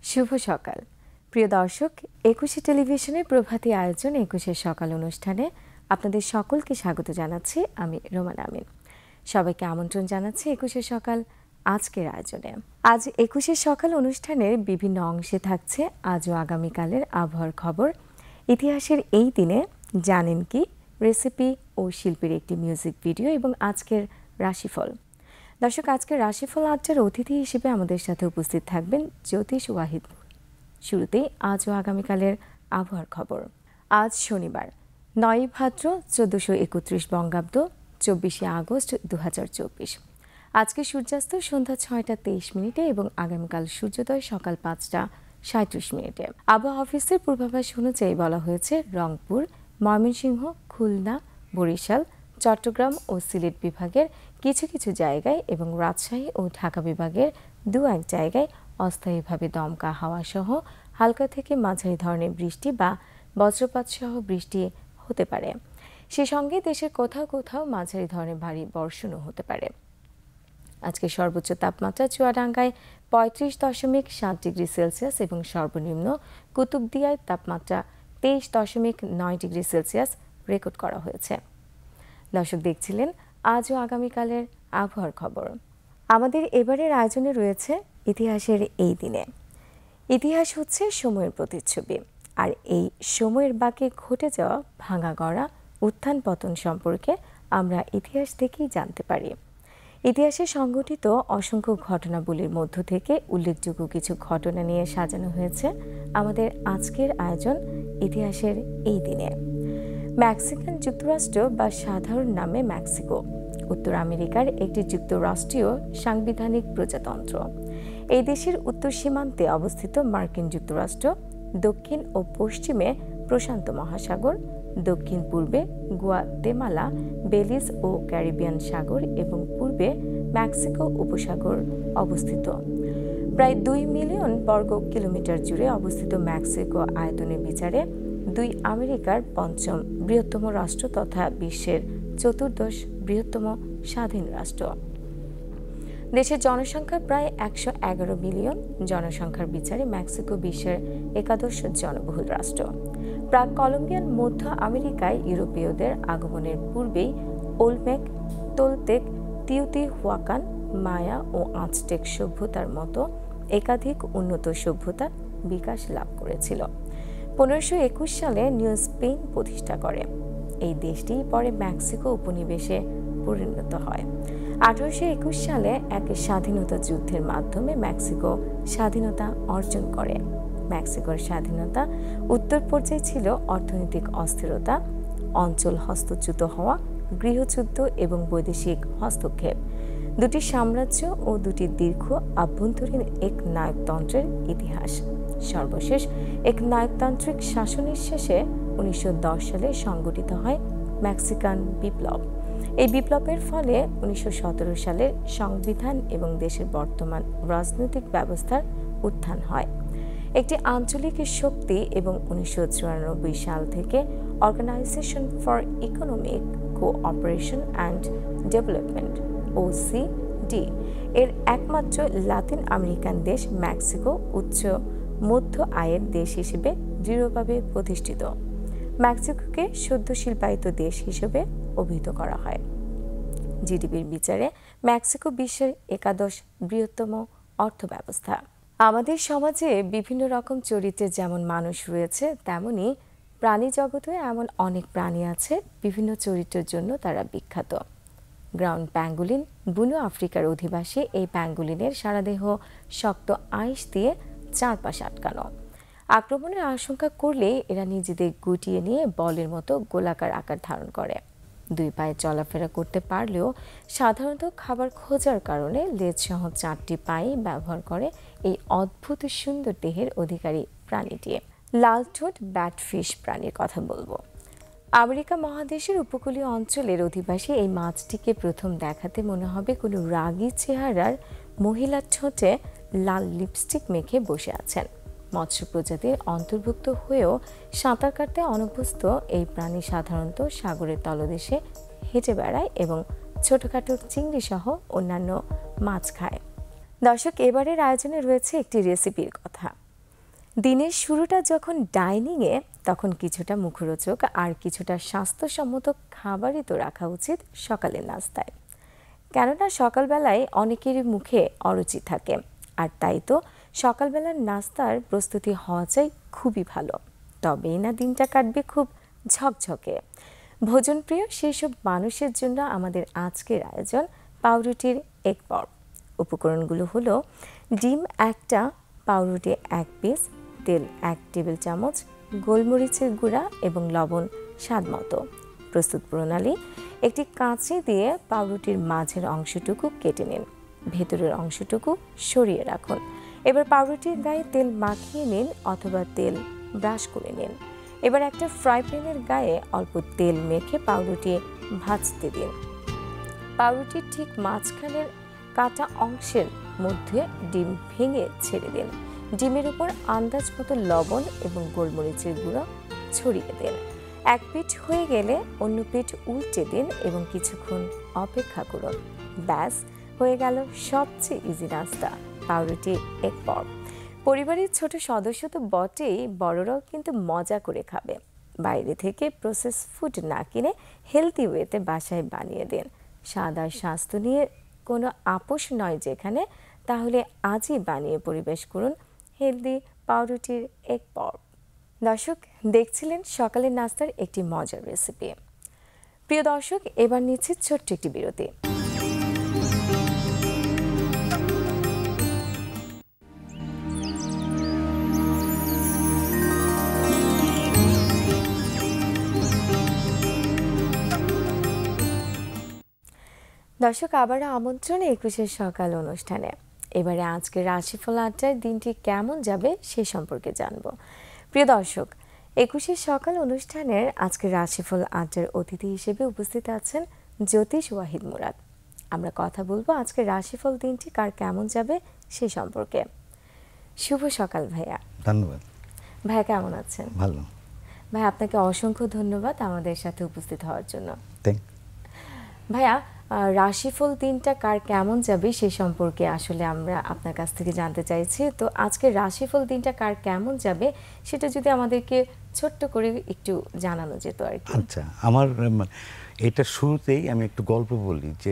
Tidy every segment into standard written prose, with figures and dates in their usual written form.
শুভ সকাল প্রিয় দর্শক, ২১শে টেলিভিশনের প্রভাতী আয়োজন ২১শে সকাল অনুষ্ঠানে আপনাদের সকলকে স্বাগত জানাচ্ছি। আমি রোমান আমিন। সবাইকে আমন্ত্রণ জানাচ্ছি ২১শে সকাল আজকের আয়োজনে। আজ ২১শে সকাল অনুষ্ঠানের বিভিন্ন অংশে থাকছে আজ ও আগামীকালের আবহাওয়ার খবর, ইতিহাসের এই দিনে জানেন কি, রেসিপি ও শিল্পীর একটি মিউজিক ভিডিও এবং আজকের রাশিফল। দর্শক, আজকের রাশিফল আড্ডার অতিথি হিসেবে আমাদের সাথে উপস্থিত থাকবেন জ্যোতিষ ওয়াহিদ। শুরুতেই আজ ও আগামীকালের আবহাওয়ার খবর। আজ শনিবার ৯ ভাদ্র ১৪৩১ বঙ্গাব্দ, ২৪শে আগস্ট ২০২৪। আজকে সূর্যাস্ত সন্ধ্যা ৬টা ২৩ মিনিটে এবং আগামীকাল সূর্যোদয় সকাল ৫টা ৩৭ মিনিটে। আবহাওয়া অফিসের পূর্বাভাস অনুযায়ী বলা হয়েছে, রংপুর, ময়মনসিংহ, খুলনা, বরিশাল, চট্টগ্রাম ও সিলেট বিভাগের কিছু কিছু জায়গায় এবং রাজশাহী ও ঢাকা বিভাগের দু-এক জায়গায় অস্থায়ীভাবে দমকা হাওয়া সহ হালকা থেকে মাঝারি ধরনের বৃষ্টি বা বজ্রপাত সহ বৃষ্টি হতে পারে। সে সঙ্গে দেশের কোথাও কোথাও মাঝারি ধরনের ভারী বর্ষণও হতে পারে। আজকে সর্বোচ্চ তাপমাত্রা চুয়াডাঙ্গায় ৩৫.৭ ডিগ্রি সেলসিয়াস এবং সর্বনিম্ন কুতুবদিয়ায় তাপমাত্রা ২৩.৯ ডিগ্রি সেলসিয়াস রেকর্ড করা হয়েছে। দর্শক, দেখছিলেন আজ ও আগামীকালের আবহাওয়ার খবর। আমাদের এবারের আয়োজনে রয়েছে ইতিহাসের এই দিনে। ইতিহাস হচ্ছে সময়ের প্রতিচ্ছবি, আর এই সময়ের বাঁকে ঘটে যাওয়া ভাঙা গড়া উত্থান পতন সম্পর্কে আমরা ইতিহাস থেকেই জানতে পারি। ইতিহাসে সংঘটিত অসংখ্য ঘটনাবলীর মধ্য থেকে উল্লেখযোগ্য কিছু ঘটনা নিয়ে সাজানো হয়েছে আমাদের আজকের আয়োজন ইতিহাসের এই দিনে। মেক্সিকান যুক্তরাষ্ট্র বা সাধারণ নামে মেক্সিকো উত্তর আমেরিকার একটি যুক্তরাষ্ট্রীয় সাংবিধানিক প্রজাতন্ত্র। এই দেশের উত্তর সীমান্তে অবস্থিত মার্কিন যুক্তরাষ্ট্র, দক্ষিণ ও পশ্চিমে প্রশান্ত মহাসাগর, দক্ষিণ পূর্বে গুয়াতেমালা, বেলিজ ও ক্যারিবিয়ান সাগর এবং পূর্বে মেক্সিকো উপসাগর অবস্থিত। প্রায় ২ মিলিয়ন বর্গ কিলোমিটার জুড়ে অবস্থিত মেক্সিকো আয়তনের বিচারে আমেরিকার ৫ম বৃহত্তম রাষ্ট্র তথা বিশ্বের ১৪র্দশ বৃহত্তম স্বাধীন রাষ্ট্র। দেশের জনসংখ্যা প্রায় ১১১ মিলিয়ন। জনসংখ্যার বিচারে মেক্সিকো বিশ্বের একাদশ জনবহুল রাষ্ট্র। প্রাক কলম্বিয়ান মধ্য আমেরিকায় ইউরোপীয়দের আগমনের পূর্বেই ওলমেক, তোলতেক, টিউটিহুয়াকান, মায়া ও আজটেক সভ্যতার মতো একাধিক উন্নত সভ্যতা বিকাশ লাভ করেছিল। ১৫২১ সালে নিউ স্পেন প্রতিষ্ঠা করে। এই দেশটি পরে মেক্সিকো উপনিবেশে পরিণত হয়। ১৮২১ সালে এক স্বাধীনতা যুদ্ধের মাধ্যমে মেক্সিকো স্বাধীনতা অর্জন করে। মেক্সিকোর স্বাধীনতা উত্তর পর্যায়ে ছিল অর্থনৈতিক অস্থিরতা, অঞ্চল হস্তচ্যুত হওয়া, গৃহযুদ্ধ এবং বৈদেশিক হস্তক্ষেপ, দুটি সাম্রাজ্য ও দুটি দীর্ঘ আভ্যন্তরীণ এক নায়কতন্ত্রের ইতিহাস। সর্বশেষ এক নায়কতান্ত্রিক শাসনের শেষে ১৯১০ সালে সংগঠিত হয় মেক্সিকান বিপ্লব। এই বিপ্লবের ফলে ১৯১৭ সালের সংবিধান এবং দেশের বর্তমান রাজনৈতিক ব্যবস্থার উত্থান হয়। একটি আঞ্চলিক শক্তি এবং ১৯৯৪ সাল থেকে organisation for economic cooperation and development OCD এর একমাত্র লাতিন আমেরিকান দেশ মেক্সিকো উচ্চ মধ্য আয়ের দেশ হিসেবে দৃঢ়ভাবে প্রতিষ্ঠিত। মেক্সিকোকে সদ্য শিল্পায়িত দেশ হিসেবে অভিহিত করা হয়। জিডিপির বিচারে মেক্সিকো বিশ্বের একাদশ বৃহত্তম অর্থব্যবস্থা। আমাদের সমাজে বিভিন্ন রকম চরিত্রের যেমন মানুষ রয়েছে, তেমনি প্রাণী জগতে এমন অনেক প্রাণী আছে বিভিন্ন চরিত্রের জন্য তারা বিখ্যাত। গ্রাউন্ড প্যাঙ্গুলিন বুনো আফ্রিকার অধিবাসী। এই প্যাঙ্গুলিনের সারা দেহ শক্ত আইস দিয়ে চারপাশে আটকানো। আক্রমণের আশঙ্কা করলে এরা নিজেদের গুটিয়ে নিয়ে বলের মতো গোলাকার আকার ধারণ করে। 2 পায়ে চলাফেরা করতে পারলেও সাধারণত খাবার খোঁজার কারণে লেজসহ 4টি পায়ে ব্যবহার করে এই অদ্ভুত সুন্দর দেহের অধিকারী প্রাণীটি। লাল ঠোঁট ব্যাটফিশ প্রাণীর কথা বলবো। আমেরিকা মহাদেশের উপকূলীয় অঞ্চলের অধিবাসী এই মাছটিকে প্রথম দেখাতে মনে হবে কোনো রাগী চেহারার মহিলার ঠোঁটে লাল লিপস্টিক মেখে বসে আছেন। মৎস্য প্রজাতির অন্তর্ভুক্ত হয়েও সাঁতার কাটতে অনভ্যস্ত এই প্রাণী সাধারণত সাগরের তলদেশে হেঁটে বেড়ায় এবং ছোটখাটো চিংড়ি সহ অন্যান্য মাছ খায়। দর্শক, এবারের আয়োজনে রয়েছে একটি রেসিপির কথা। দিনের শুরুটা যখন ডাইনিংয়ে, তখন কিছুটা মুখরোচক আর কিছুটা স্বাস্থ্যসম্মত খাবারই তো রাখা উচিত সকালের নাস্তায়। কেননা সকালবেলায় অনেকেরই মুখে অরুচি থাকে, আর তাই তো সকালবেলার নাস্তার প্রস্তুতি হওয়া চাই খুবই ভালো, তবেই না দিনটা কাটবে খুব ঝকঝকে। ভোজনপ্রিয় সেই সব মানুষের জন্য আমাদের আজকের আয়োজন পাউরুটির এক পর্ব। উপকরণগুলো হলো ডিম একটা, পাউরুটি 1 পিস, তেল 1 টেবিল চামচ, গোলমরিচের গুঁড়া এবং লবণ স্বাদ মতো। প্রস্তুত প্রণালী: একটি কাঁচি দিয়ে পাউরুটির মাঝের অংশটুকু কেটে নিন, ভেতরের অংশটুকু সরিয়ে রাখুন। এবার পাউরুটির গায়ে তেল মাখিয়ে নিন অথবা তেল ব্রাশ করে নিন। এবার একটা ফ্রাই প্যানের গায়ে অল্প তেল মেখে পাউরুটি ভাজতে দিন। পাউরুটির ঠিক মাঝখানের কাটা অংশের মধ্যে ডিম ভেঙে ছেড়ে দিন। ডিমের উপর আন্দাজ মতো লবণ এবং গোলমরিচের গুঁড়ো ছড়িয়ে দিন। এক পিঠ হয়ে গেলে অন্য পিঠ উল্টে দিন এবং কিছুক্ষণ অপেক্ষা করুন। ব্যাস, হয়ে গেল সবচেয়ে ইজি নাস্তা, পাউরুটি এক পর্ব। পরিবারের ছোট সদস্য তো বটেই, বড়রাও কিন্তু মজা করে খাবে। বাইরে থেকে প্রসেস ফুড না কিনে হেলদি ওয়েতে বাসায় বানিয়ে দিন। স্বাদ আর স্বাস্থ্য নিয়ে কোনো আপোষ নয় যেখানে, তাহলে আজই বানিয়ে পরিবেশ করুন হেলদি পাউরুটির এক পর্ব। দর্শক, দেখছিলেন সকালের নাস্তার একটি মজার রেসিপি। প্রিয় দর্শক, এবার নিচ্ছে ছোট্ট একটি বিরতি। দর্শক, আবার আমন্ত্রণ 21 সকাল অনুষ্ঠানে। এবারে আজকের রাশিফল আড্ডায় দিনটি কেমন যাবে সে সম্পর্কে জানব। প্রিয় দর্শক, 21 সকাল অনুষ্ঠানের আজকের রাশিফল আড্ডার অতিথি হিসেবে উপস্থিত আছেন জ্যোতিষ ওয়াহিদ মুরাদ। আমরা কথা বলবো আজকের রাশিফল দিনটি কার কেমন যাবে সে সম্পর্কে। শুভ সকাল ভাইয়া। ধন্যবাদ ভাইয়া, কেমন আছেন? ভালো। ভাই, আপনাকে অসংখ্য ধন্যবাদ আমাদের সাথে উপস্থিত হওয়ার জন্য। ভাইয়া, রাশিফল দিনটা কার কেমন যাবে সে সম্পর্কে আসলে আমরা আপনার কাছ থেকে জানতে চাইছি। তো আজকে রাশিফল দিনটা কার কেমন যাবে সেটা যদি আমাদেরকে ছোট্ট করে একটু জানানো যেত আর কি। আচ্ছা, আমার এটা শুরুতেই আমি একটু গল্প বলি যে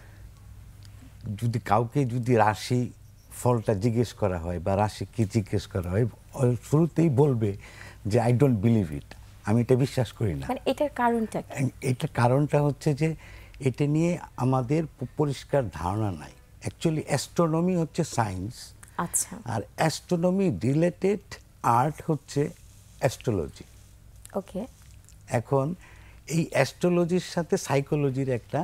যদি কাউকে রাশি ফলটা জিজ্ঞেস করা হয় বা রাশি কি জিজ্ঞেস করা হয়, শুরুতেই বলবে যে আই ডোন্ট বিলিভ ইট, আমি এটা বিশ্বাস করি না। মানে এটার কারণটা কি? এটার কারণটা হচ্ছে যে এটা নিয়ে আমাদের পরিষ্কার ধারণা নাই। অ্যাকচুয়ালি অ্যাস্ট্রোনমি হচ্ছে সায়েন্স। আচ্ছা। আর অ্যাস্ট্রোনমি রিলেটেড আর্ট হচ্ছে অ্যাস্ট্রোলজি। ওকে। এখন এই অ্যাস্ট্রোলজির সাথে সাইকোলজির একটা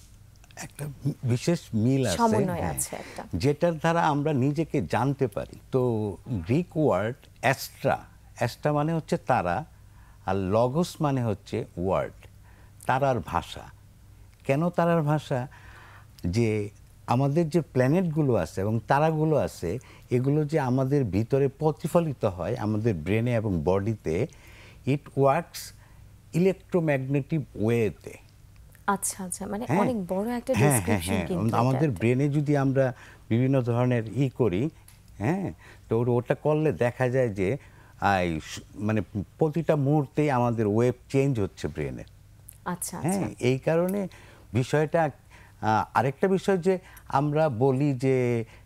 বিশেষ মিল আছে, সমন্বয় আছে একটা, যেটার দ্বারা আমরা নিজেকে জানতে পারি। তো গ্রিক ওয়ার্ড অ্যাস্ট্রা মানে হচ্ছে তারা, আর লগোস মানে হচ্ছে ওয়ার্ড, তারার ভাষা। কেন তারার ভাষা? যে আমাদের যে প্ল্যানেটগুলো আছে এবং তারাগুলো আছে, এগুলো যে আমাদের ভিতরে প্রতিফলিত হয় আমাদের ব্রেনে এবং বডিতে, ইট ওয়ার্কস ইলেকট্রোম্যাগনেটিক ওয়েতে। আচ্ছা আচ্ছা, মানে অনেক বড় একটা ডেসক্রিপশন কিন্তু আমাদের ব্রেনে যদি আমরা বিভিন্ন ধরনের করি, তো ওটা করলে দেখা যায় যে মানে প্রতিটা মুহূর্তেই আমাদের ওয়েভ চেঞ্জ হচ্ছে ব্রেনে। আচ্ছা আচ্ছা। এই কারণে বিষয়টা আরেকটা বিষয় যে আমরা বলি যে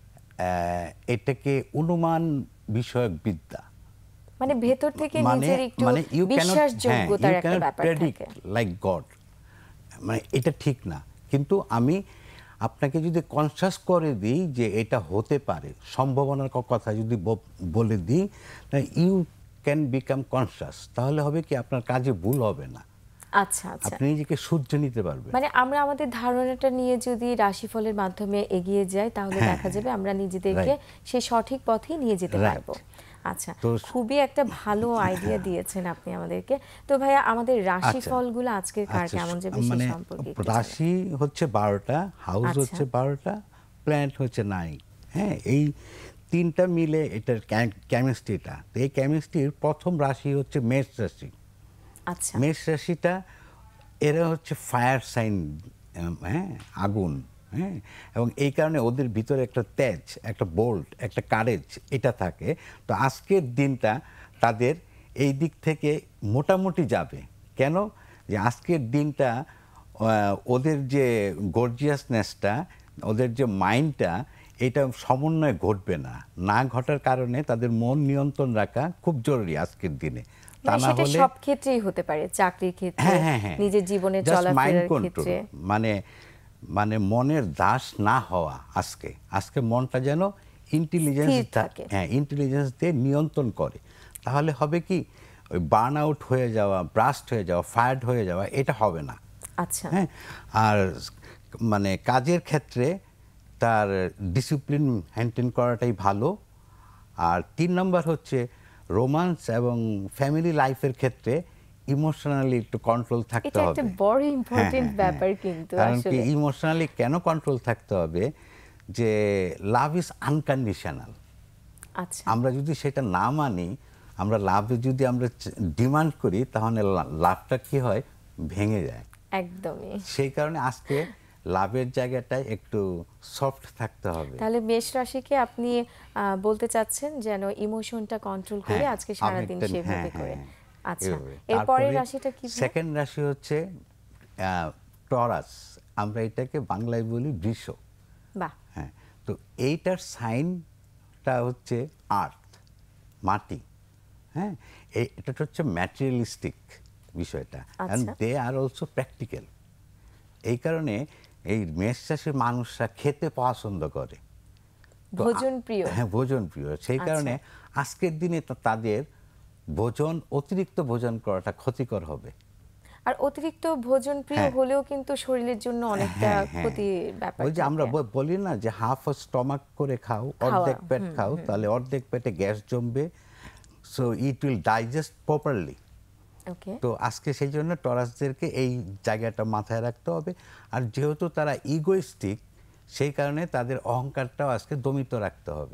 এটাকে অনুমান বিষয়ক বিদ্যা, মানে ভেতর থেকে নিজের একটু বিশ্বাসযোগ্যতার একটা ব্যাপার থাকে, লাইক গড। মানে এটা ঠিক না, কিন্তু আমি আপনাকে যদি কনসাস করে দিই যে এটা হতে পারে, সম্ভাবনার কথা যদি বলে দিই, ইউ ক্যান বিকাম কনসাস, তাহলে হবে কি আপনার কাজে ভুল হবে না। আচ্ছা আচ্ছা, আপনি নিজেকে শুদ্ধ নিতে পারবেন। মানে আমরা আমাদের ধারণাটা নিয়ে যদি রাশিফলের মাধ্যমে এগিয়ে যাই, তাহলে দেখা যাবে আমরা নিজেদেরকে সেই সঠিক পথেই নিয়ে যেতে পারবো। আচ্ছা, খুবই একটা ভালো আইডিয়া দিয়েছেন আপনি আমাদেরকে। তো ভাইয়া, আমাদের রাশিফলগুলো আজকে কার কেমন যাবে সেই সম্পর্কে? রাশি হচ্ছে 12টা, হাউস হচ্ছে 12টা, প্ল্যানেট হচ্ছে 9। এই তিনটা মিলে এটার কেমিস্ট্রিটা। এই কেমিস্ট্রির প্রথম রাশি হচ্ছে মেষ রাশি। মেষ রাশিটা এরা হচ্ছে ফায়ার সাইন, আগুন, হ্যাঁ, এবং এই কারণে ওদের ভিতরে একটা তেজ, একটা বোল্ড, একটা কারেজ এটা থাকে। তো আজকের দিনটা তাদের এই দিক থেকে মোটামুটি যাবে। কেন? যে আজকের দিনটা ওদের যে গর্জিয়াসনেসটা, ওদের যে মাইন্ডটা, এটা সমন্বয় ঘটবে না। না ঘটার কারণে তাদের মন নিয়ন্ত্রণ রাখা খুব জরুরি আজকের দিনে। তা মানে না সেটা হলে সব ক্ষেত্রেই হতে পারে, চাকরির ক্ষেত্রে, হ্যাঁ হ্যাঁ হ্যাঁ, নিজের জীবনে জাস্ট মাইন্ড চলাফেরার কন্ট্রোল, ক্ষেত্রে। মানে মানে মনের দাস না হওয়া। আজকে মনটা যেন ইন্টেলিজেন্স, স্থির থাকে। হ্যাঁ, ইন্টেলিজেন্স দিয়ে নিয়ন্ত্রণ করে। তাহলে হবে কি, ওই বার্ন আউট হয়ে যাওয়া, ব্রাস্ট হয়ে যাওয়া, ফায়ার্ড হয়ে যাওয়া, এটা হবে না। আচ্ছা। হ্যাঁ, আর মানে কাজের ক্ষেত্রে তার ডিসিপ্লিন মেনটেন করাটাই ভালো। আর 3 নম্বর হচ্ছে রোমান্স এবং ফ্যামিলি লাইফের ক্ষেত্রে ইমোশনালি একটু কন্ট্রোল থাকতে এটা হবে। একটা বড় হ্যাঁ, ইম্পর্টেন্ট হ্যাঁ, ব্যাপার হ্যাঁ। কিন্তু কারণ কি আসলে। ইমোশনালি কেন কন্ট্রোল থাকতে হবে, যে লাভ ইজ আনকন্ডিশনাল। আচ্ছা। আমরা যদি সেটা না মানি, আমরা লাভে যদি আমরা ডিমান্ড করি, তাহলে লাভটা কি হয়, ভেঙে যায়। একদমই। সেই কারণে আজকে লাভের জায়গাটায় একটু সফট থাকতে হবে। তাহলে মেষ রাশিকে আপনি বলতে চাচ্ছেন যেন ইমোশনটা কন্ট্রোল করে হ্যাঁ, আজকে সারাদিন আবেগটা, সেভাবে হ্যাঁ, করে। হ্যাঁ, আচ্ছা, এভাবে। এরপরের তারপরে রাশিটা কি ভাইয়া? সেকেন্ড রাশি হচ্ছে টরাস। আমরা এটাকে বাংলায় বলি বৃষ। বাহ। হ্যাঁ, তো এইটার সাইনটা হচ্ছে আর্থ, মাটি। হ্যাঁ, এটা হচ্ছে ম্যাটেরিয়ালিস্টিক বিষয়টা, অ্যান্ড আচ্ছা। They are also practical. এই কারণে এই মেষ রাশির মানুষরা খেতে পছন্দ করে। তো ভোজন প্রিয়। হ্যাঁ, ভোজন প্রিয়। সেই আচ্ছা। কারণে আজকের দিনে তাদের অতিরিক্ত ভোজন করাটা ক্ষতিকর হবে। আর অতিরিক্ত ভোজন প্রিয় হ্যাঁ। হলেও কিন্তু শরীরের জন্য অনেকটা হ্যাঁ, হ্যাঁ। ক্ষতির ব্যাপার ওই যে আমরা থাকে। বলি না যে হাফ স্টমাক করে খাও, খাওয়া, অর্ধেক পেট খাও, তাহলে অর্ধেক পেটে গ্যাস জমবে, so it will digest properly. Okay. তো আজকে সেই জন্য টরাসদেরকে এই জায়গাটা মাথায় রাখতে হবে। আর যেহেতু তারা ইগোইস্টিক, সেই কারণে তাদের অহংকারটাও আজকে দমিত রাখতে হবে।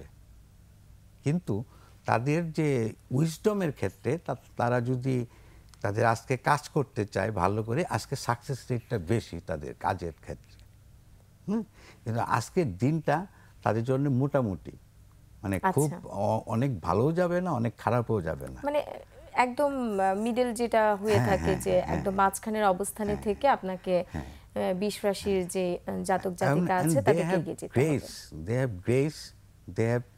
কিন্তু তাদের যে উইজডমের ক্ষেত্রে তারা যদি তাদের আজকে কাজ করতে চায় ভালো করে, আজকে সাকসেস রেটটা বেশি তাদের কাজের ক্ষেত্রে। কিন্তু আজকের দিনটা তাদের জন্য মোটামুটি, মানে খুব আচ্ছা। অনেক ভালোও যাবে না, অনেক খারাপও যাবে না। মানে একদম মিডল যেটা হয়ে হ্যাঁ, থাকে, হ্যাঁ, যে হ্যাঁ, একদম মাঝখানের অবস্থানে থেকে আপনাকে 20 রাশির যে জাতক জাতিকা And আছে they তাদেরকে have এগিয়ে যেতে হবে। grace, they have grace, they have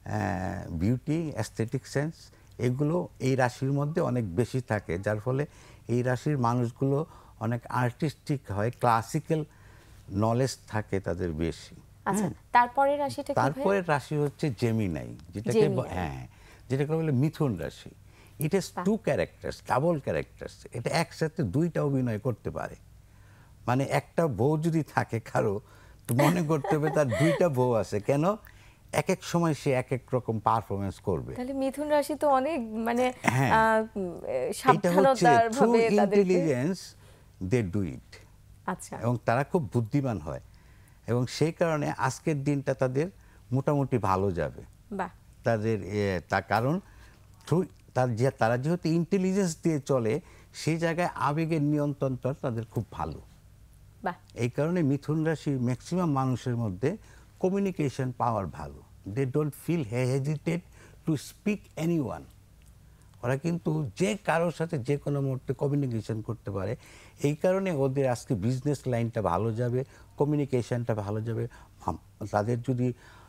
beauty, aesthetic sense, এগুলো এই রাশির মধ্যে অনেক বেশি থাকে, যার ফলে এই রাশির মানুষগুলো অনেক আর্টিস্টিক হয়, ক্লাসিক্যাল নলেজ থাকে তাদের বেশি। আচ্ছা, তারপরের রাশিটা কি ভাইয়া? তারপরে রাশি হচ্ছে জেমিনাই, জেমিনাই। যেটাকে বলে মিথুন রাশি। It has two characters, double characters. এটা একসাথে দুইটা অভিনয় করতে পারে। মানে একটা বউ যদি থাকে কারো, তো মনে করতে হবে তার দুইটা বউ আছে। কেন? এক এক সময় সে এক এক রকম পারফরমেন্স করবে। তাহলে মিথুন রাশি তো অনেক মানে হ্যাঁ, এটা হচ্ছে সাবধানতার থ্রু ভাবে তাদেরকে। Intelligence they do it. আচ্ছা। এবং তারা খুব বুদ্ধিমান হয়, এবং সেই কারণে আজকের দিনটা তাদের মোটামুটি ভালো যাবে। বাহ। তাদের তার কারণ থ্রু তারা যেহেতু ইন্টেলিজেন্স দিয়ে চলে, সেই জায়গায় আবেগের নিয়ন্ত্রণটা তাদের খুব ভালো। বাহ। এই কারণে মিথুন রাশির ম্যাক্সিমাম মানুষের মধ্যে কমিউনিকেশন পাওয়ার ভালো। They don't feel hesitate to speak anyone. ওরা কিন্তু যে কারোর সাথে যে কোনো মুহূর্তে কমিউনিকেশন করতে পারে। এই কারণে ওদের আজকে বিজনেস লাইনটা ভালো যাবে, কমিউনিকেশনটা ভালো যাবে। তাদের যদি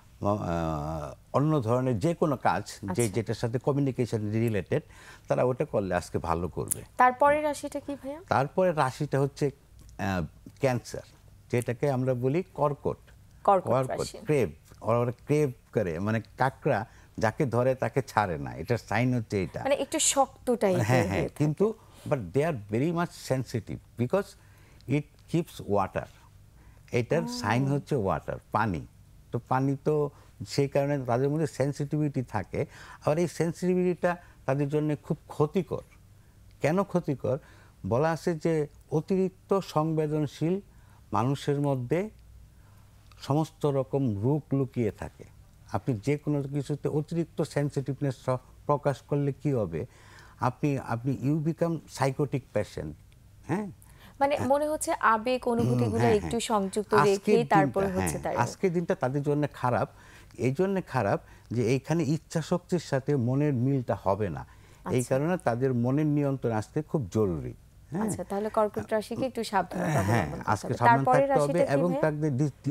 অন্য ধরনের যে কোনো কাজ, যেটার সাথে কমিউনিকেশন রিলেটেড, তারা ওটা করলে আজকে ভালো করবে। তারপরের রাশিটা কি ভাইয়া? তারপরে রাশিটা হচ্ছে ক্যান্সার, যেটাকে আমরা বলি কর্কট। কর্কট রাশি। ক্রেভ, ওরা ক্রেভ করে, মানে কাকড়া যাকে ধরে তাকে ছাড়ে না, এটার সাইন হচ্ছে এটা। মানে একটু শক্ত টাইপের। হ্যাঁ হ্যাঁ, কিন্তু but they are very much sensitive because it keeps water. এটার সাইন হচ্ছে ওয়াটার, পানি। তো পানি তো সেই কারণে তাদের মধ্যে সেন্সিটিভিটি থাকে। আর এই সেন্সিটিভিটিটা তাদের জন্য খুব ক্ষতিকর। কেন ক্ষতিকর? বলা আছে যে অতিরিক্ত সংবেদনশীল মানুষের মধ্যে সমস্ত রকম রোগ লুকিয়ে থাকে। আপনি যে কোনো কিছুতে অতিরিক্ত সেন্সিটিভনেস প্রকাশ করলে কি হবে, আপনি ইউ বিকাম সাইকোটিক পেশেন্ট। হ্যাঁ, মানে মনে হচ্ছে আবেগ অনুভূতিগুলো হ্যাঁ, একটু হ্যাঁ। সংযুক্ত আজকের রেখেই তারপর দিনটা, হচ্ছে তার আজকের দিনটা তাদের জন্য খারাপ। এই জন্য খারাপ যে এইখানে ইচ্ছা শক্তির সাথে মনের মিলটা হবে না। এই আচ্ছা কারণে তাদের মনের নিয়ন্ত্রণ আসতে খুব জরুরি। হ্যাঁ, আচ্ছা, তাহলে কর্কট রাশিকে একটু সাবধানতা হ্যাঁ, অবলম্বন করতে আজকে হবে। সাবধান তারপরের থাকতে হবে রাশিটা কি এবং ভাইয়া? তাদের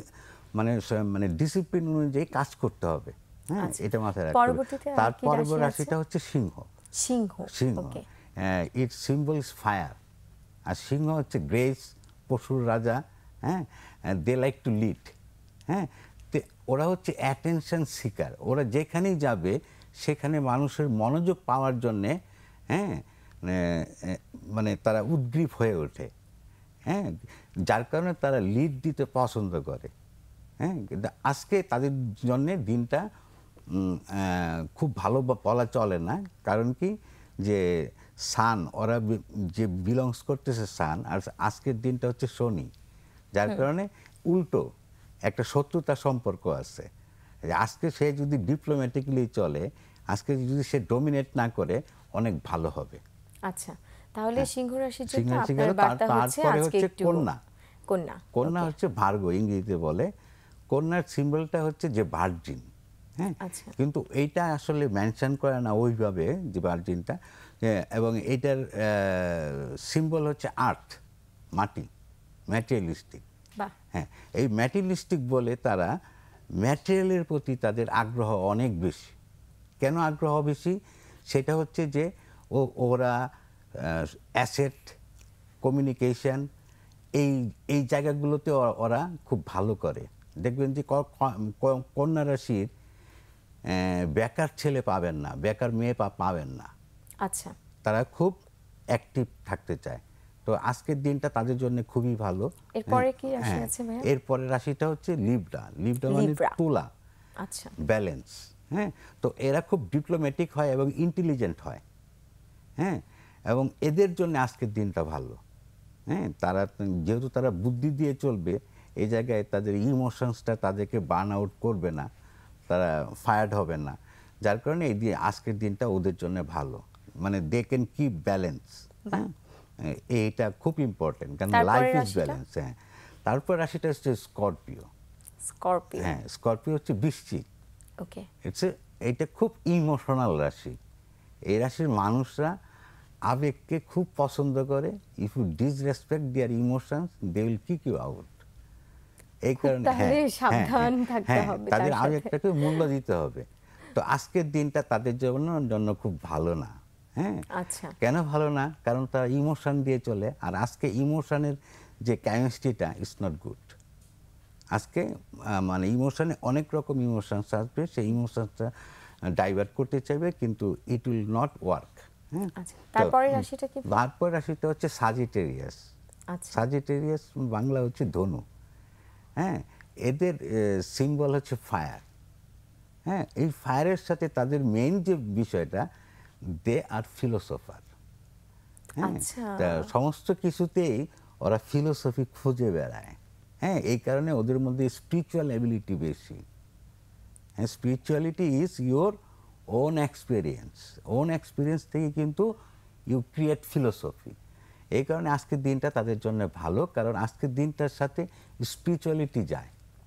মানে ডিসিপ্লিন অনুযায়ী কাজ করতে হবে। হ্যাঁ, আচ্ছা, এটা মাথায় রাখতে হবে। পরবর্তীতে আর তার কি পরের রাশি আছে? রাশিটা হচ্ছে সিংহ। সিংহ। সিংহ, okay. It symbol is fire. আর সিংহ হচ্ছে গ্রেস, পশুর রাজা। হ্যাঁ, দে লাইক টু লিড। হ্যাঁ, ওরা হচ্ছে অ্যাটেনশন সিকার। ওরা যেখানেই যাবে সেখানে মানুষের মনোযোগ পাওয়ার জন্যে, হ্যাঁ, মানে তারা উদ্গ্রীব হয়ে ওঠে। হ্যাঁ, যার কারণে তারা লিড দিতে পছন্দ করে। হ্যাঁ, কিন্তু আজকে তাদের জন্য দিনটা খুব ভালো বলা চলে না। কারণ কি, যে সান, ওরা যে বিলংস করতেছে সান, আর আজকের দিনটা হচ্ছে শনি, যার কারণে উল্টো একটা শত্রুতা সম্পর্ক আছে। আজকে সে যদি ডিপ্লোম্যাটিকলি চলে, আজকে যদি সে ডোমিনেট না করে, অনেক ভালো হবে। আচ্ছা, তাহলে সিংহ রাশির জন্য সিংহ রাশি আপনার গেল। বার্তা হচ্ছে তারপরে আজকে হচ্ছে একটু কন্যা। কন্যা। কন্যা ওকে। হচ্ছে ভার্গো, ইংরেজিতে বলে। কন্যার সিম্বলটা হচ্ছে যে ভার্জিন। হ্যাঁ, আচ্ছা। কিন্তু এইটা আসলে মেনশন করে না ওইভাবে যে ভার্জিনটা। এবং এইটার সিম্বল হচ্ছে আর্থ, মাটি, ম্যাটেরিয়ালিস্টিক। বাহ। হ্যাঁ, এই ম্যাটেরিয়ালিস্টিক বলে তারা ম্যাটেরিয়ালের প্রতি তাদের আগ্রহ অনেক বেশি। কেন আগ্রহ বেশি? সেটা হচ্ছে যে ওরা অ্যাসেট, কমিউনিকেশন, এই এই জায়গাগুলোতে ওরা খুব ভালো করে। দেখবেন যে কন্যা রাশির বেকার ছেলে পাবেন না, বেকার মেয়ে পাবেন না। আচ্ছা, তারা খুব অ্যাক্টিভ থাকতে চায়। তো আজকের দিনটা তাদের জন্য খুবই ভালো। এরপরে কি রাশি হ্যাঁ, আছে ভাইয়া? এরপরের রাশিটা হচ্ছে লিব্রা। লিব্রা মানে লিব্রা। তুলা, আচ্ছা, ব্যালেন্স। হ্যাঁ, তো এরা খুব ডিপ্লোম্যাটিক হয় এবং ইন্টেলিজেন্ট হয়। হ্যাঁ, এবং এদের জন্য আজকের দিনটা ভালো। হ্যাঁ, তারা যেহেতু তারা বুদ্ধি দিয়ে চলবে, এই জায়গায় তাদের ইমোশনসটা তাদেরকে বার্ন আউট করবে না, তারা ফায়ার্ড হবে না। যার কারণে এই দিয়ে আজকের দিনটা ওদের জন্য ভালো। মানে দে ক্যান কিপ ব্যালেন্স। হ্যাঁ, এইটা খুব ইম্পর্টেন্ট, কারণ লাইফ তারপরের ইজ রাশিটা? ব্যালেন্স। হ্যাঁ, তারপর রাশিটা হচ্ছে স্করপিও। স্করপিও। হ্যাঁ, স্করপিও হচ্ছে বৃশ্চিক। ওকে। এইটা খুব ইমোশনাল রাশি। এই রাশির মানুষরা আবেগকে খুব পছন্দ করে। If you disrespect their emotions, they will kick you out. এই কারণে তাহলে সাবধান থাকতে হবে তার তাদের সাথে। আবেগটাকে মূল্য দিতে হবে। তো আজকের দিনটা তাদের জন্য খুব ভালো না। হ্যাঁ, আচ্ছা, কেন ভালো না? কারণ তারা ইমোশন দিয়ে চলে, আর আজকে ইমোশনের যে কেমিস্ট্রিটা ইজ নট গুড। আজকে মানে ইমোশনে অনেক রকম ইমোশনস আসবে, সেই ইমোশনসটা ডাইভার্ট করতে চাইবে, কিন্তু ইট উইল নট ওয়ার্ক। হ্যাঁ, আচ্ছা, তারপরের রাশিটা কি? তারপর রাশিটা হচ্ছে সাজিটেরিয়াস। আচ্ছা, সাজিটেরিয়াস বাংলা হচ্ছে ধনু। হ্যাঁ, এদের সিম্বল হচ্ছে ফায়ার। হ্যাঁ, এই ফায়ারের সাথে তাদের মেইন যে বিষয়টা, দে আর ফিলোসোফার। হ্যাঁ, আচ্ছা। তা সমস্ত কিছুতেই ওরা ফিলোসফি খুঁজে বেড়ায়। হ্যাঁ, এই কারণে ওদের মধ্যে স্পিরিচুয়াল অ্যাবিলিটি বেশি। হ্যাঁ, spirituality is your own experience. Own experience থেকে কিন্তু ইউ ক্রিয়েট ফিলোসফি। এই কারণে আজকের দিনটা তাদের জন্য ভালো, কারণ আজকের দিনটার সাথে স্পিরিচুয়ালিটি যায়।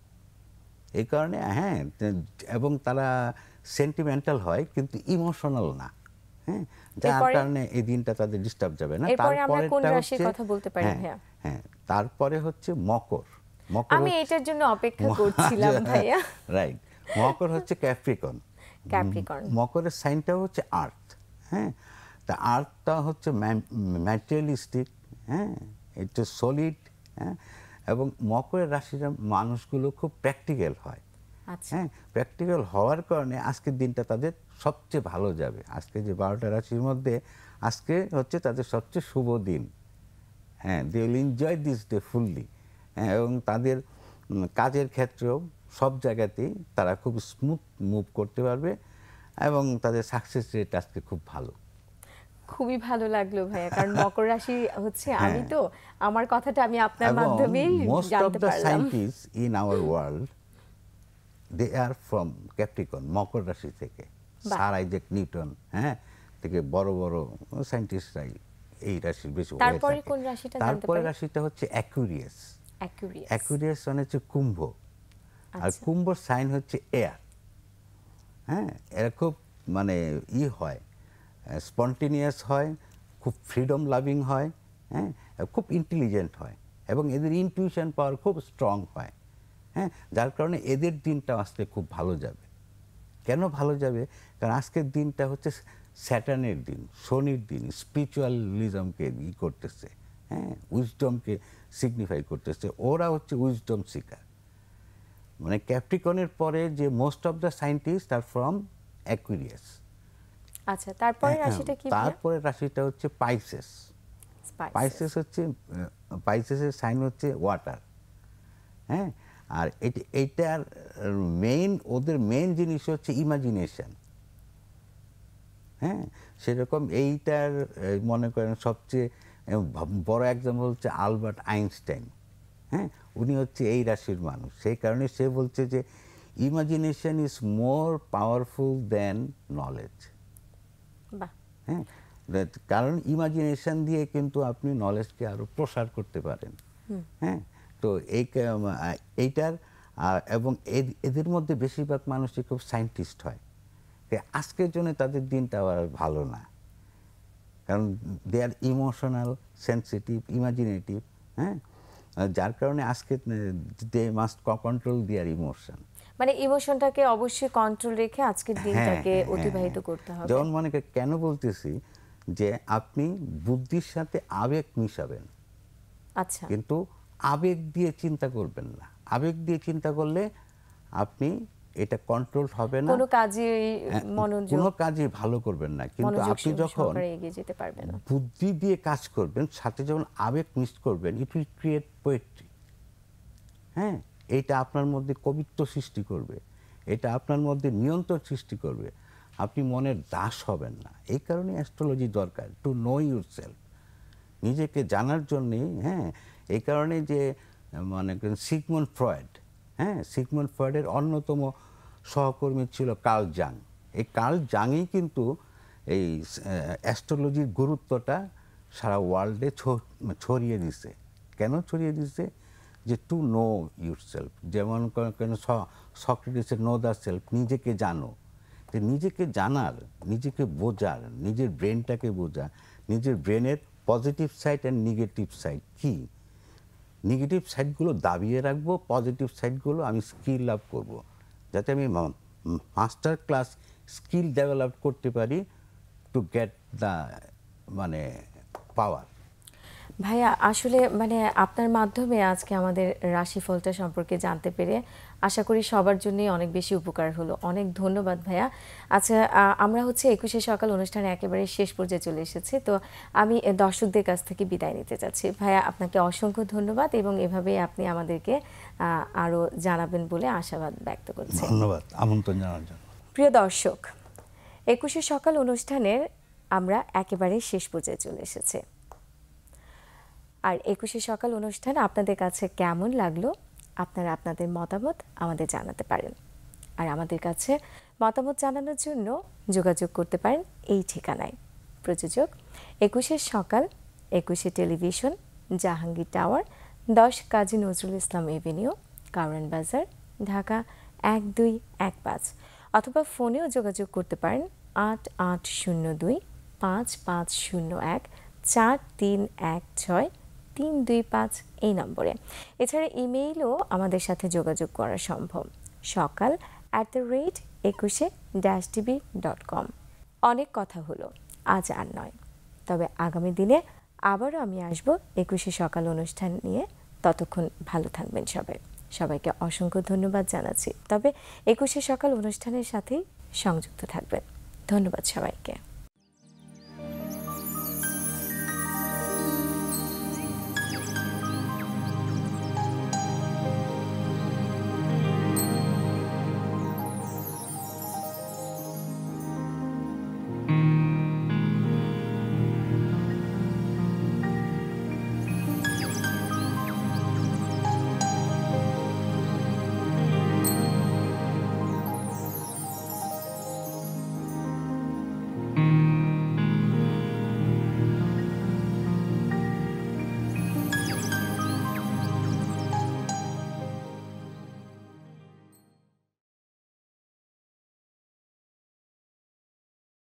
এই কারণে হ্যাঁ, এবং তারা সেন্টিমেন্টাল হয় কিন্তু ইমোশনাল না। হ্যাঁ, যার কারণে এই দিনটা তাদের ডিস্টার্ব যাবে না। এরপরে আমরা কোন তারপরেরটা রাশির হচ্ছে, কথা বলতে পারি হ্যাঁ ভাইয়া? হ্যাঁ, তারপরে হচ্ছে মকর। মকর আমি এটার জন্য অপেক্ষা করছিলাম ভাইয়া। রাইট, মকর হচ্ছে ক্যাপ্রিকন। ক্যাপ্রিকর্ন। মকরের সাইনটাও হচ্ছে আর্থ। হ্যাঁ, তা আর্থটা হচ্ছে ম্যাটেরিয়ালিস্টিক। হ্যাঁ, এটা সলিড। হ্যাঁ, এবং মকরের রাশির মানুষগুলো খুব প্র্যাকটিক্যাল হয়। আচ্ছা, হ্যাঁ, প্র্যাকটিক্যাল হওয়ার কারণে আজকের দিনটা তাদের সবচেয়ে ভালো যাবে। আজকে যে 12টা রাশির মধ্যে আজকে হচ্ছে তাদের সবচেয়ে শুভ দিন। হ্যাঁ, they will enjoy this day fully. হ্যাঁ, এবং তাদের কাজের ক্ষেত্রেও সব জায়গাতেই তারা খুব স্মুথ মুভ করতে পারবে, এবং তাদের সাকসেস রেট আজকে খুব ভালো। খুবই ভালো লাগলো ভাইয়া, কারণ মকর রাশি হচ্ছে হ্যাঁ। আমি তো, আমার কথাটা আমি আপনার এবং মাধ্যমেই মোস্ট অফ জানতে দ্য পারলাম। Scientist in our world, they are from Capricorn, মকর রাশি থেকে। বাহ। স্যার আইজ্যাক নিউটন, হ্যাঁ, থেকে বড় বড় সায়েন্টিস্টরাই এই রাশির বেশি হয়ে তারপরে থাকে। কোন রাশিটা জানতে তারপরে পারি? রাশিটা হচ্ছে অ্যাকুরিয়াস। অ্যাকুরিয়াস। অ্যাকুরিয়াস মানে হচ্ছে কুম্ভ। আর আচ্ছা। কুম্ভর সাইন হচ্ছে এয়ার। হ্যাঁ, এরা খুব মানে হয়, স্পন্টেনিয়াস হয়, খুব ফ্রিডম লাভিং হয়, হ্যাঁ, খুব ইন্টেলিজেন্ট হয় এবং এদের ইনটিউশন পাওয়ার খুব স্ট্রং হয়। হ্যাঁ, যার কারণে এদের দিনটা আসলে খুব ভালো যাবে। কেন ভালো যাবে? কারণ আজকের দিনটা হচ্ছে স্যাটার্নের দিন, শনির দিন, স্পিরিচুয়ালিজমকে করতেছে, হ্যাঁ, উইজডমকে সিগনিফাই করতেছে। ওরা হচ্ছে উইজডম সিকার। মানে ক্যাপ্রিকনের পরে যে most of the scientist are from Aquarius. আচ্ছা, তারপরে রাশিটা কি ভাইয়া? তারপরে রাশিটা হচ্ছে পাইসেস। পাইসেস হচ্ছে পাইসেসের সাইন হচ্ছে ওয়াটার। হ্যাঁ, আর এইটার মেইন, ওদের মেইন জিনিস হচ্ছে ইমাজিনেশন। হ্যাঁ, সেরকম এইটার মনে করেন সবচেয়ে বড় এক্সাম্পল হচ্ছে আলবার্ট আইনস্টাইন। হ্যাঁ, উনি হচ্ছে এই রাশির মানুষ। সেই কারণে সে বলছে যে imagination is more powerful than knowledge. বাহ। হ্যাঁ, কারণ ইমাজিনেশন দিয়ে কিন্তু আপনি নলেজকে আরো প্রসার করতে পারেন। হ্যাঁ, তো এইটার এবং এদের মধ্যে বেশিরভাগ মানুষই খুব সায়েন্টিস্ট হয়। আজকের জন্য তাদের দিনটা আবার ভালো না, কারণ they are emotional, sensitive, imaginative. হ্যাঁ, যার কারণে আজকে they must control their emotion. মানে ইমোশনটাকে অবশ্যই কন্ট্রোল রেখে আজকের দিনটাকে অতিবাহিত করতে হবে। যেমন মনে কেন বলতেছি যে আপনি বুদ্ধির সাথে আবেগ মিশাবেন, আচ্ছা। কিন্তু আবেগ দিয়ে চিন্তা করবেন না। আবেগ দিয়ে চিন্তা করলে আপনি এটা কন্ট্রোল হবে না, কোনো কাজে মনোযোগ, কোনো কাজই ভালো করবেন না। কিন্তু আপনি যখন এগিয়ে যেতে পারবেন না। বুদ্ধি দিয়ে কাজ করবেন, সাথে যখন আবেগ মিক্স করবেন, ইট উইল ক্রিয়েট পোয়েট্রি। হ্যাঁ, এটা আপনার মধ্যে কবিত্ব সৃষ্টি করবে, এটা আপনার মধ্যে নিয়ন্ত্রণ সৃষ্টি করবে। আপনি মনের দাস হবেন না। এই কারণে অ্যাস্ট্রোলজি দরকার, টু নো ইউরসেলফ, নিজেকে জানার জন্যে। হ্যাঁ, এই কারণে যে মনে করেন সিগমুন্ড ফ্রয়েড, হ্যাঁ, সিগমুন্ড ফ্রয়েডের অন্যতম সহকর্মী ছিল কার্ল জাং। এই কার্ল জাংই কিন্তু এই অ্যাস্ট্রোলজির গুরুত্বটা সারা ওয়ার্ল্ডে ছড়িয়ে দিছে। কেন ছড়িয়ে দিছে? যে টু নো ইউরসেলফ। যেমন কেন সক্রেটিসের নো দ্য সেলফ, নিজেকে জানো। যে নিজেকে জানার, নিজেকে বোঝার, নিজের ব্রেনটাকে বোঝা, নিজের ব্রেনের positive side and negative side কি, নেগেটিভ সাইডগুলো দাবিয়ে রাখবো, পজিটিভ সাইডগুলো আমি স্কিল লাভ করব, যাতে আমি মাস্টার ক্লাস স্কিল ডেভেলপ করতে পারি টু গেট দ্য মানে পাওয়ার। ভাইয়া, আসলে মানে আপনার মাধ্যমে আজকে আমাদের রাশিফলটা সম্পর্কে জানতে পেরে আশা করি সবার জন্যই অনেক বেশি উপকার হলো। অনেক ধন্যবাদ ভাইয়া। আচ্ছা, আমরা হচ্ছে 21শে সকাল অনুষ্ঠানে একেবারে শেষ পর্যায়ে চলে এসেছি, তো আমি দর্শকদের কাছ থেকে বিদায় নিতে চাচ্ছি। ভাইয়া, আপনাকে অসংখ্য ধন্যবাদ এবং এভাবেই আপনি আমাদেরকে আরও জানাবেন বলে আশাবাদ ব্যক্ত করছি। ধন্যবাদ আমন্ত্রণ জানার জন্য। প্রিয় দর্শক, 21শে সকাল অনুষ্ঠানের আমরা একেবারে শেষ পর্যায়ে চলে এসেছি। আর 21শে সকাল অনুষ্ঠান আপনাদের কাছে কেমন লাগলো আপনারা আপনাদের মতামত আমাদের জানাতে পারেন। আর আমাদের কাছে মতামত জানানোর জন্য যোগাযোগ করতে পারেন এই ঠিকানায়। প্রযোজক 21শে সকাল, 21শে television, Jahangir tower, 10 Kazi Nazrul Islam avenue, Karwan Bazar, Dhaka 1215। অথবা ফোনেও যোগাযোগ করতে পারেন 8802 5501 4316 325 এই নম্বরে। এছাড়া ইমেইলও আমাদের সাথে যোগাযোগ করা সম্ভব, সকাল@21শে-tv.com। অনেক কথা হলো, আজ আর নয়, তবে আগামী দিনে আবারও আমি আসব 21শে সকাল অনুষ্ঠান নিয়ে। ততক্ষণ ভালো থাকবেন সবাই। সবাইকে অসংখ্য ধন্যবাদ জানাচ্ছি। তবে 21শে সকাল অনুষ্ঠানের সাথেই সংযুক্ত থাকবেন। ধন্যবাদ সবাইকে।